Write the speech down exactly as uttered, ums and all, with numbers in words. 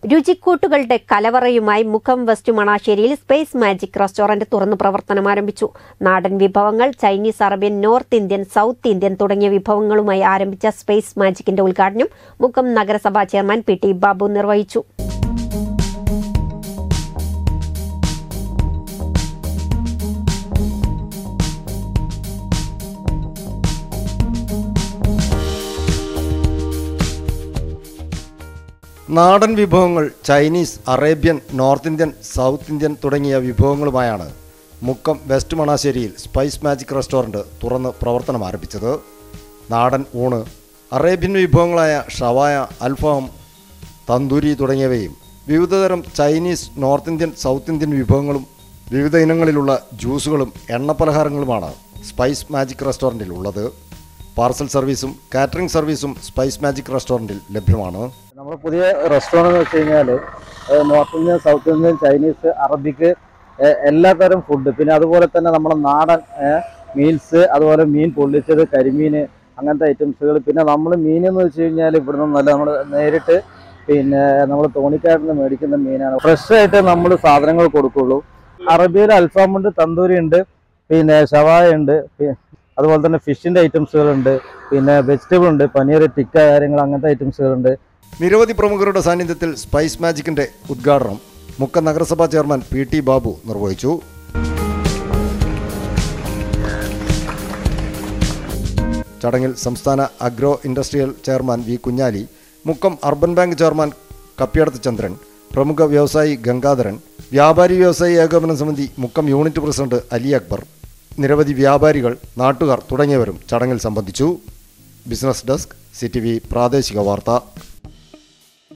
രുചിക്കൂട്ടുകളുടെ കലവറയുമായി മുക്കം വെസ്റ്റ് മണാശ്ശേരിയിൽ Space Magic restaurant തുറന്നു പ്രവർത്തനം ആരംഭിച്ചു. നാടൻ വിഭവങ്ങൾ, Chinese, Arabian, north Indian, south Indian തുടങ്ങിയ വിഭവങ്ങളുമായി ആരംഭിച്ച സ്പേസ് മാജിക്കിന്റെ ഉദ്ഘാടനം മുക്കം നഗരസഭാ ചെയർമാൻ പി ടി ബാബു നിർവഹിച്ചു. നാടൻ വിഭവങ്ങൾ, Chinese, Arabian, north Indian, south Indian തുടങ്ങിയ വിഭവങ്ങളുമായാണ് മുക്കം വെസ്റ്റ് മണാശ്ശേരിയിൽ സ്പൈസ് മാജിക് റെസ്റ്റോറൻറ്റ് തുറന്ന് പ്രവർത്തനം ആരംഭിച്ചത്. നാടൻ ഊണ്, അറേബ്യൻ വിഭവങ്ങളായ ഷവായ, അൽഫാം, തന്തൂരി തുടങ്ങിയവയും വിവിധതരം Chinese, north Indian, south Indian വിഭവങ്ങളും വിവിധ ഇനങ്ങളിലുള്ള ജ്യൂസുകളും എണ്ണപ്പലഹാരങ്ങളുമാണ് സ്പൈസ് മാജിക് റെസ്റ്റോറൻറ്റിൽ ഉള്ളത്. പാർസൽ സർവീസും കാറ്ററിംഗ് സർവീസും സ്പൈസ് മാജിക് റെസ്റ്റോറൻറ്റിൽ ലഭ്യമാണ്. നമ്മുടെ പുതിയ റെസ്റ്റോറൻറ്റ് എന്ന് വെച്ച് കഴിഞ്ഞാൽ north Indian, south Indian, Chinese, Arabic എല്ലാ തരം ഫുഡ്, പിന്നെ അതുപോലെ തന്നെ നമ്മുടെ നാടൻ മീൽസ്, അതുപോലെ മീൻ പൊള്ളിച്ചത്, കരിമീൻ, അങ്ങനത്തെ ഐറ്റംസുകൾ. പിന്നെ നമ്മൾ മീൻ എന്ന് വെച്ച് കഴിഞ്ഞാൽ ഇവിടുന്ന് നല്ല നമ്മൾ നേരിട്ട് പിന്നെ നമ്മൾ തോണിക്കാട്ടിൽ മേടിക്കുന്ന മീനാണ്. ഫ്രഷ് ആയിട്ട് നമ്മൾ സാധനങ്ങൾ കൊടുക്കുള്ളൂ. അറബിയിൽ അൽഫാമുണ്ട്, തന്തൂരി ഉണ്ട്, പിന്നെ ഷവായ ഉണ്ട്, അതുപോലെ തന്നെ ഫിഷിൻ്റെ ഐറ്റംസുകളുണ്ട്, പിന്നെ വെജിറ്റബിൾ ഉണ്ട്, പനീർ ടിക്ക കാര്യങ്ങൾ അങ്ങനത്തെ ഐറ്റംസുകളുണ്ട്. നിരവധി പ്രമുഖരുടെ സാന്നിധ്യത്തിൽ സ്പൈസ് മാജിക്കിന്റെ ഉദ്ഘാടനം മുക്കം നഗരസഭാ ചെയർമാൻ പി ടി ബാബു നിർവഹിച്ചു. ചടങ്ങിൽ സംസ്ഥാന agro industrial chairman V Kunhali, Mukkam urban bank chairman Kappiyadath Chandran, പ്രമുഖ വ്യവസായി ഗംഗാധരൻ, വ്യാപാരി വ്യവസായി ഏകോപന സമിതി മുക്കം യൂണിറ്റ് പ്രസിഡന്റ് അലി അക്ബർ, നിരവധി വ്യാപാരികൾ, നാട്ടുകാർ തുടങ്ങിയവരും ചടങ്ങിൽ സംബന്ധിച്ചു. Business desk, C T V പ്രാദേശിക വാർത്ത.